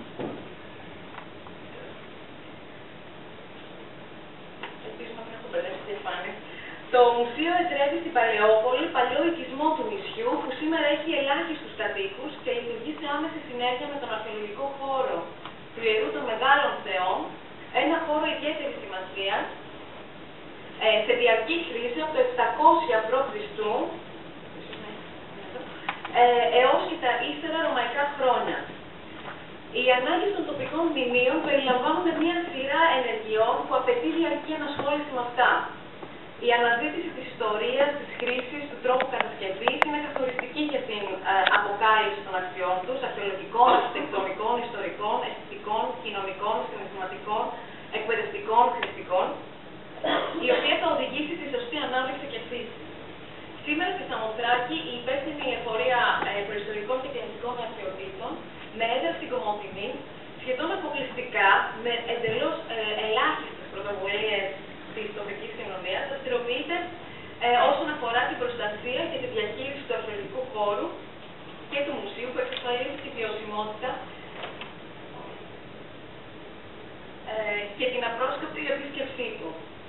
Το μουσείο εντρέπει στην Παλαιόπολη παλιό οικισμό του νησιού, που σήμερα έχει ελάχιστους κατοίκους και λειτουργεί σε άμεση συνέργεια με τον αρχαιολογικό χώρο του Ιερού των Μεγάλων Θεών, ένα χώρο ιδιαίτερης σημασίας, σε διαρκή χρήση από το 700 π.Χ. Έως και τα ύστερα ρωμαϊκά χρόνια. Οι ανάγκες των τοπικών μνημείων περιλαμβάνουν μια σειρά ενεργειών που απαιτεί διαρκή ανασχόληση με αυτά. Η αναζήτηση της ιστορίας, της χρήσης, του τρόπου κατασκευής είναι καθοριστική για την αποκάλυψη των αξιών τους, αρχαιολογικών, αρχιτεκτονικών, ιστορικών, αισθητικών, κοινωνικών, συναισθηματικών, εκπαιδευτικών, χρηστικών, η οποία θα οδηγήσει στη σωστή ανάπτυξη και φύση. Σήμερα στη Σαμοθράκη η υπεύθυνη εφορία προϊστορικών και κλασικών αρχαιοτήτων, με έδρα στην Κομοτηνή, σχεδόν αποκλειστικά με εντελώς ελάχιστες πρωτοβουλίες της τοπικής κοινωνίας, δραστηριοποιείται όσον αφορά την προστασία και τη διαχείριση του αρχαιολογικού χώρου και του μουσείου, που εξασφαλίζει τη βιωσιμότητα και την απρόσκοπτη επίσκεψή του.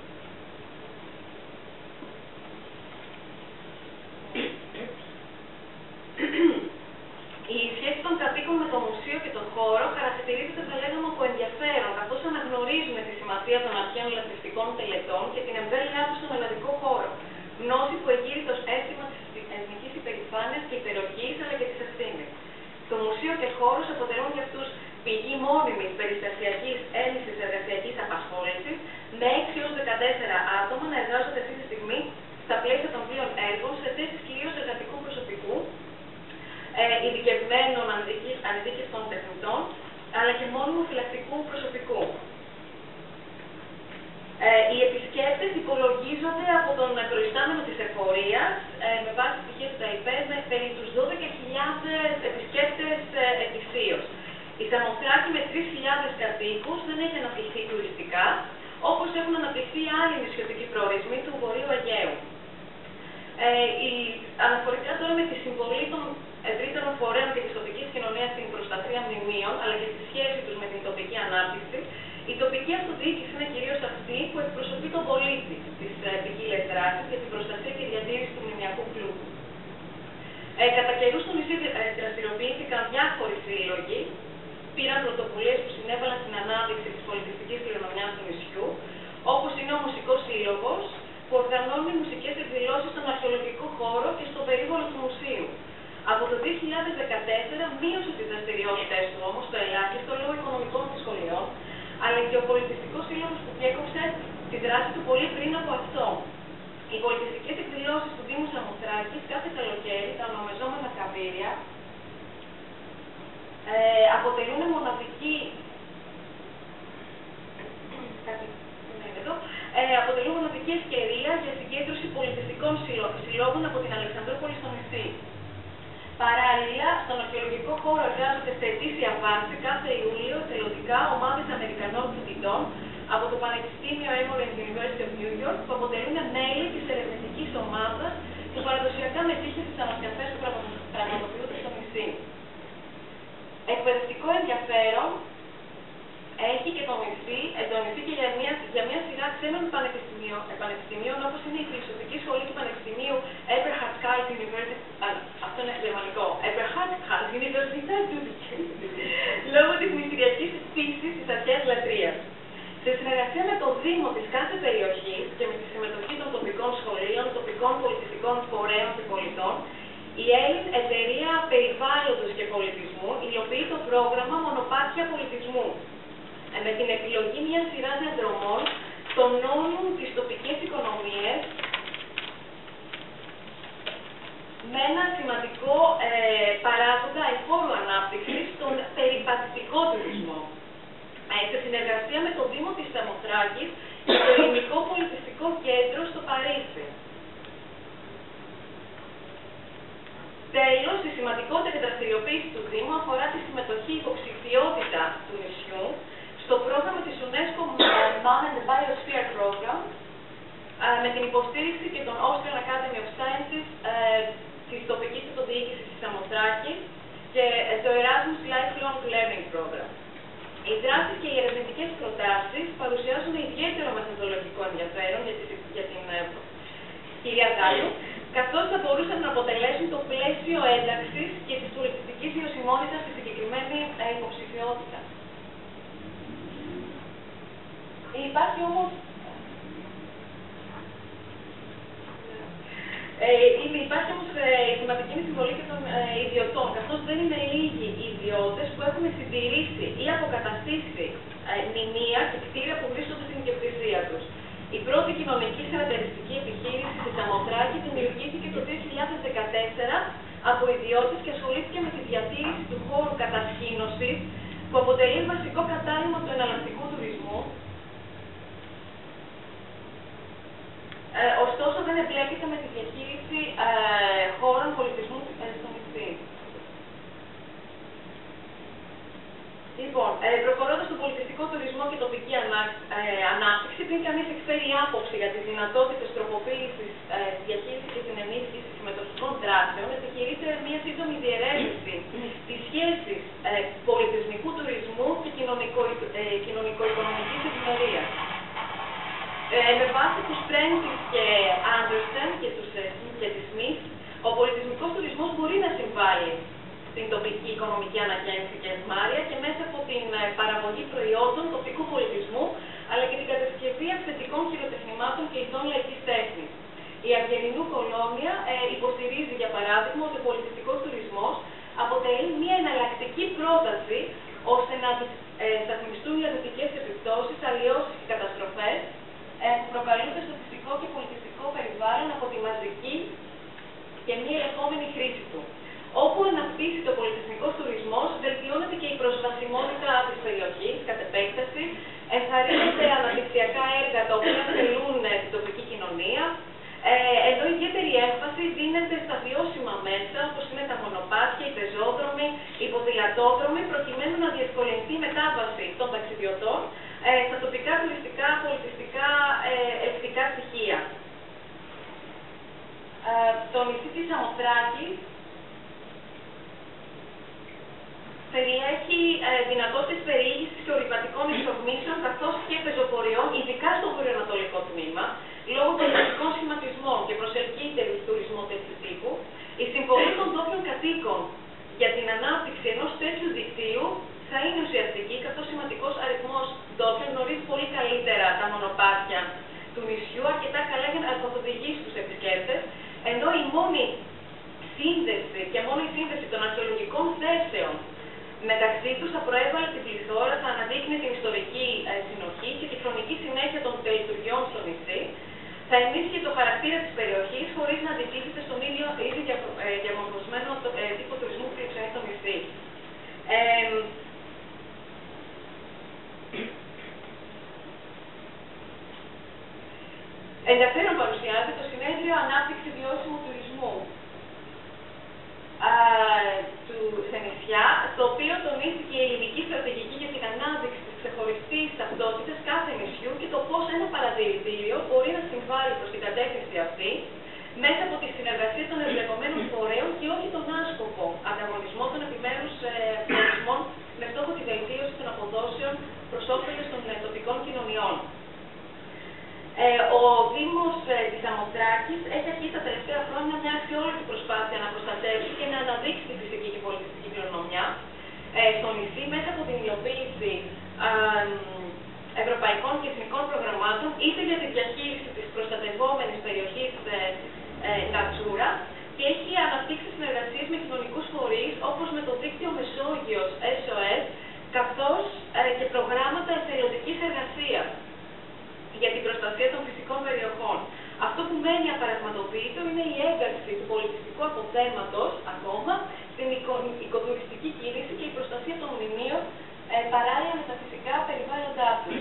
Η σχέση των κατοίκων με το μουσείο και τον χώρο χαρακτηρίζεται, θα λέγαμε, από ενδιαφέρον, καθώς αναγνωρίζουμε τη σημασία των αρχαίων λατρευτικών τελετών και την εμβέλειά τους στον ελλαδικό χώρο. Γνώση που εγείρει το αίσθημα της εθνικής υπερηφάνειας και υπεροχής, αλλά και της ευθύνης. Το μουσείο και χώρος αποτελούν πηγή μόνιμης περιστασιακής έννοιξης εργασιακής απασχόλησης, με 6 έως 14 άτομα να εργάζονται αυτή τη στιγμή στα πλαίσια των πλοίων έργων σε θέσεις κυρίως εργατικού προσωπικού, ειδικευμένων ανειδίκευτων τεχνητών, αλλά και μόνιμου φυλακτικού προσωπικού. Οι επισκέπτες υπολογίζονται από τον προϊστάμενο της εφορίας, με βάση στοιχεία του ΤΑΙΠΕΔ, με περί τους 12.000 επισκέπτες ετησίως. Η Σαμοθράκη με 3.000 κατοίκους δεν έχει αναπτυχθεί τουριστικά, όπως έχουν αναπτυχθεί άλλοι νησιωτικοί προορισμοί του Βορείου Αιγαίου. Αναφορικά τώρα με τη συμβολή των ευρύτερων φορέων και της τοπικής κοινωνίας στην προστασία μνημείων, αλλά και στη σχέση τους με την τοπική ανάπτυξη, η τοπική αυτοδιοίκηση είναι κυρίως αυτή που εκπροσωπεί τον πολίτη στις ποικίλες δράσεις για την προστασία και διατήρηση του μνημιακού πλούτου. Κατά καιρούς στο νησί δραστηριοποιήθηκαν διάφοροι σύλλογοι, πήραν πρωτοβουλίες που συνέβαλαν στην ανάδειξη της πολιτιστικής κληρονομιάς του νησιού, όπως είναι ο Μουσικός Σύλλογος, που οργανώνει μουσικές εκδηλώσεις στον αρχαιολογικό χώρο και στον περίβολο του μουσείου. Από το 2014 μείωσε τις δραστηριότητες του όμως στο ελάχιστο λόγω οικονομικών δυσκολιών, αλλά και ο Πολιτιστικός Σύλλογος που διέκοψε τη δράση του πολύ πριν από αυτό. Οι πολιτιστικές εκδηλώσεις του Δήμου Σαμοθράκης κάθε καλοκαίρι, τα ονομαζόμενα καβίρια, αποτελούν μοναδική ευκαιρία για συγκέντρωση πολιτιστικών συλλόγων από την Αλεξανδρούπολη στο νησί. Παράλληλα, στον αρχαιολογικό χώρο εργάζονται σε ετήσια βάση κάθε Ιούλιο εθελοντικά ομάδες Αμερικανών φοιτητών από το Πανεπιστήμιο Emory University of New York, που αποτελούν μέλη της ερευνητικής ομάδας που παραδοσιακά μετήχε στις ανασκαφές που πραγματοποιούνται στο νησί. Εκπαιδευτικό ενδιαφέρον έχει και το νησί και για μια σειρά ξένων πανεπιστημίων, όπως είναι η Φιλοσοφική Σχολή του Πανεπιστημίου Eberhard Karls University, αυτό είναι γερμανικό, Eberhard Karls Universität Tübingen, λόγω της μυστηριακής φύσης της αρχαίας λατρείας. Σε συνεργασία με το Δήμο της κάθε περιοχής και με τη συμμετοχή των τοπικών σχολείων, τοπικών πολιτιστικών φορέων και πολιτών, η Έλλην Εταιρεία Περιβάλλοντος και Πολιτισμού υλοποιεί το πρόγραμμα Μονοπάτια Πολιτισμού, με την επιλογή μιας σειράς διαδρομών τονώνουν τις τοπικές οικονομίες με ένα σημαντικό παράγοντα εφόρου ανάπτυξης, τον περιπατητικό τουρισμό. Σε συνεργασία με το Δήμο της Σαμοθράκης και το Ελληνικό Πολιτιστικό Κέντρο στο Παρίσι. Τέλος, η σημαντικότερη δραστηριοποίηση του Δήμου αφορά τη συμμετοχή υποψηφιότητα του νησιού στο πρόγραμμα της UNESCO Man and the Biosphere Program, με την υποστήριξη και των Austrian Academy of Sciences, της τοπικής αυτοδιοίκησης της Σαμοθράκης και το Erasmus Lifelong Learning Program. Οι δράσεις και οι ερευνητικές προτάσεις παρουσιάζουν ιδιαίτερο μεθοδολογικό ενδιαφέρον για την κυρία Γάλλου, καθώς θα μπορούσαν να αποτελέσουν το πλαίσιο ένταξης και της πολιτιστικής βιωσιμότητας στη συγκεκριμένη υποψηφιότητα. Υπάρχει όμως σημαντική συμβολή και των ιδιωτών, καθώς δεν είναι λίγοι οι ιδιώτες που έχουν συντηρήσει ή αποκαταστήσει μνημεία και κτίρια που βρίσκονται στην ιδιοκτησία τους. Η πρώτη κοινωνική συνεταιριστική επιχείρηση στη Σαμοθράκη δημιουργήθηκε το 2014 από ιδιώτες και ασχολήθηκε με τη διατήρηση του χώρου κατασκήνωσης, που αποτελεί βασικό κατάλημα του εναλλακτικού τουρισμού. Ωστόσο, δεν εμπλέκεται με τη διαχείριση χώρων πολιτισμού στο νησί. Λοιπόν, προχωρώντας στον πολιτιστικό τουρισμό και τοπική ανάπτυξη, πριν κανείς εκφέρει άποψη για τις δυνατότητες τροποποίησης, διαχείρισης και την ενίσχυση συμμετοχικών δράσεων, επιχειρείται μια σύντομη διερεύνηση της σχέσης πολιτισμικού τουρισμού και κοινωνικο-οικονομικής ευημερίας. Με βάση τους Πρέντις και Άντερσεν και τη Σμιθ, ο πολιτισμικός τουρισμός μπορεί να συμβάλλει στην τοπική οικονομική ανακαίνιση και ευμάρεια και μέσα από την παραγωγή προϊόντων τοπικού πολιτισμού, αλλά και την κατασκευή αυθεντικών χειροτεχνημάτων και ειδών λαϊκής τέχνης. Η Αυγερινού Κολόνια υποστηρίζει, για παράδειγμα, ότι ο πολιτιστικός τουρισμός αποτελεί μια εναλλακτική πρόταση ώστε να βιωσιμότητα της περιοχής, κατ' επέκταση, ενθαρρύνονται αναπτυξιακά έργα τα οποία θελούν την τοπική κοινωνία, ενώ ιδιαίτερη έμφαση δίνεται στα βιώσιμα μέσα, όπως είναι τα μονοπάτια, οι πεζόδρομοι, οι ποδηλατόδρομοι, προκειμένου να διευκολυνθεί η μετάβαση των ταξιδιωτών στα τοπικά τουριστικά, πολιτιστικά, ελκτικά στοιχεία. Το νησί της Σαμοθράκης περιέχει δυνατότητες περιήγησης και ορειβατικών εξορμήσεων καθώς και πεζοποριών, ειδικά στο βορειοανατολικό τμήμα, λόγω των τοπικών σχηματισμών και προσελκύεται τουρισμό τέτοιου τύπου. Η συμβολή των ντόπιων κατοίκων για την ανάπτυξη ενός τέτοιου δικτύου θα είναι ουσιαστική, καθώς σημαντικός αριθμός ντόπιων γνωρίζει πολύ καλύτερα τα μονοπάτια του νησιού, αρκετά καλά για να καθοδηγήσει τους επισκέπτες, ενώ η μόνη σύνδεση και μόνο η σύνδεση των αρχαιολογικών θέσεων μεταξύ τους θα προέβαλε την πληθώρα, θα αναδείκνει την ιστορική συνοχή και τη χρονική συνέχεια των τελειτουργιών στο νησί, θα ενίσχυε το χαρακτήρα της περιοχής χωρίς να αντιτίθεται στον ίδιο διαμορφωσμένο τύπο τουρισμού που φιλοξενεί το νησί. Ενδιαφέρον παρουσιάζεται το Συνέδριο Ανάπτυξη Βιώσιμου Τουρισμού σε νησιά, το οποίο τονίστηκε η ελληνική στρατηγική για την ανάδειξη της ξεχωριστής ταυτότητας κάθε νησιού και το πώς ένα παρατηρητήριο μπορεί να συμβάλλει προς την κατεύθυνση αυτή μέσα από τη συνεργασία των εμπλεκομένων φορέων και όχι τον άσκοπο ανταγωνισμό των επιμέρους προορισμών με στόχο τη βελτίωση των αποδόσεων προς όφελος των τοπικών κοινωνιών. Ο Δήμος της Σαμοθράκης έχει αρχίσει τα τελευταία χρόνια μια αξιόλογη προσπάθεια να προστατεύσει και να αναδείξει τη φυσική και πολιτιστική κληρονομιά στο νησί μέσα από την υλοποίηση ευρωπαϊκών και εθνικών προγραμμάτων, είτε για τη διαχείριση της προστατευόμενης περιοχής Natura, και έχει αναπτύξει συνεργασίες με κοινωνικούς φορείς όπως με το δίκτυο Μεσόγειος SOS, καθώς και προγράμματα εθελοντικής εργασίας για την προστασία των φυσικών περιοχών. Αυτό που μένει απαραγματοποιητό είναι η ένταξη του πολιτιστικού αποθέματος ακόμα στην οικοτουριστική κίνηση και η προστασία των μνημείων παράλληλα με τα φυσικά περιβάλλοντά τους.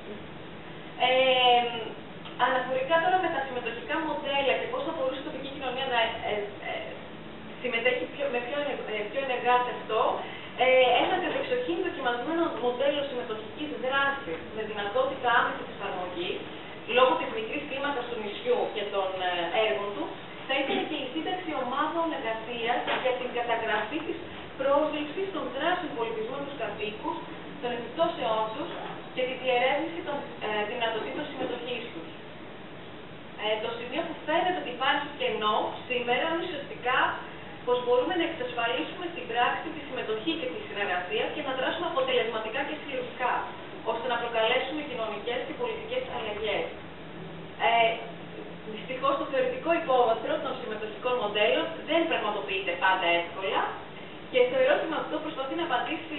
Αναφορικά τώρα με τα συμμετοχικά μοντέλα και πώς θα μπορούσε η τοπική κοινωνία να συμμετέχει πιο ενεργά σε αυτό, ένα κατεξοχήν δοκιμασμένο μοντέλο συμμετοχικής δράσης με δυνατότητα άμεσης εφαρμογής λόγω της μικρής κλίμακας του νησιού και των έργων του θα ήταν και η σύνταξη ομάδων εργασίας για την καταγραφή της πρόσληψης των δράσεων πολιτισμών τους κατοίκους, των επιπτώσεών τους και τη διερεύνηση των δυνατοτήτων συμμετοχής τους. Το σημείο που φαίνεται ότι υπάρχει κενό σήμερα είναι ουσιαστικά πως μπορούμε να εξασφαλίσουμε στην πράξη τη συμμετοχή και τη συνεργασία και να δράσουμε αποτελεσματικά και συλλογικά, ώστε να προκαλέσουμε κοινωνικές και πολιτικές αλλαγές. Δυστυχώς, το θεωρητικό υπόβαθρο των συμμετοχικών μοντέλων δεν πραγματοποιείται πάντα εύκολα και στο ερώτημα αυτό προσπαθεί να απαντήσει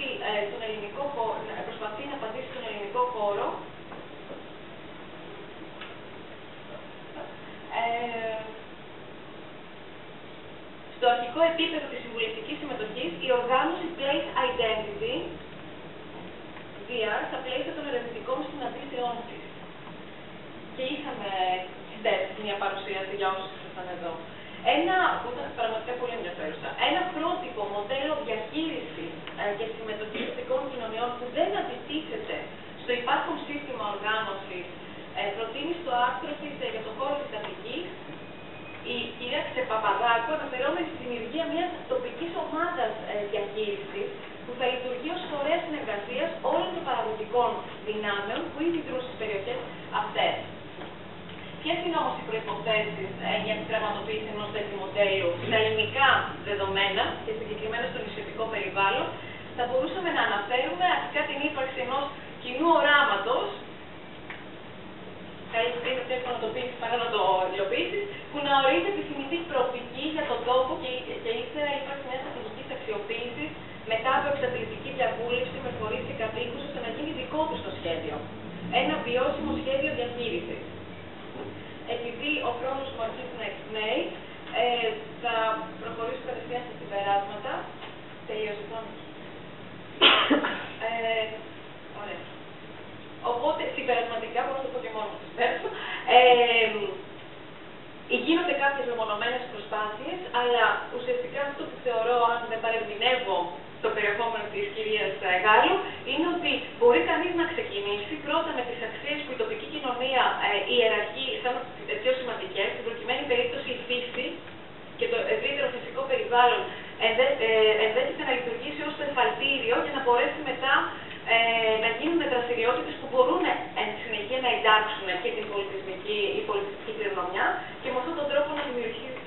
στον ελληνικό χώρο. Στο αρχικό επίπεδο της συμβουλευτικής συμμετοχής, η οργάνωση Place Identity VR στα πλαίσια των ερευνητικών συναντήσεών της. Και είχαμε χθες μια παρουσίαση για όσους ήσασταν εδώ. Ένα που ήταν πραγματικά πολύ ενδιαφέρουσα. Ένα πρότυπο μοντέλο διαχείρισης και συμμετοχής τοπικών κοινωνιών που δεν αντιτίθεται στο υπάρχον σύστημα οργάνωσης προτείνει στο άρθρο της για το χώρο της Αττικής η κυρία Ξεπαπαδάκου, αναφερόμενη στη δημιουργία μιας τοπικής ομάδας διαχείρισης που θα λειτουργεί ως φορέας συνεργασίας όλων των παραγωγικών δυνάμεων που ήδη δρούν στις περιοχές αυτές. Ποιες είναι όμως οι προϋποθέσεις για την πραγματοποίηση ενός τέτοιου μοντέλου στα ελληνικά δεδομένα και συγκεκριμένα στο νησιωτικό περιβάλλον? Θα μπορούσαμε να αναφέρουμε αρχικά την ύπαρξη ενός κοινού οράματος, καλύτερα είναι πιο εύκολο να το πεις παρά να το υλοποιήσεις, που να ορίζει επιθυμητή προοπτική για τον τόπο και ύστερα ύπαρξη μιας στρατηγικής αξιοποίησης μετά από εξαντλητική διαβούλευση με φορείς και κατοίκους ώστε να γίνει δικό τους το σχέδιο. Ένα βιώσιμο σχέδιο διαχείρισης. Επειδή ο χρόνος μου αρχίζει να εκπνέει, θα προχωρήσω κατευθείαν στα συμπεράσματα. Τελείωσε ο χρόνος. της κυρίας Γάλλου είναι ότι μπορεί κανείς να ξεκινήσει πρώτα με τις αξίες που η τοπική κοινωνία ιεραρχεί σαν πιο σημαντικές, στην προκειμένη περίπτωση η φύση και το ευρύτερο φυσικό περιβάλλον ενδέχεται να λειτουργήσει ως το εφαλτήριο για να μπορέσει μετά να γίνουν δραστηριότητες που μπορούν εν συνεχεία να εντάξουν και την πολιτιστική κληρονομιά και με αυτόν τον τρόπο να δημιουργήσει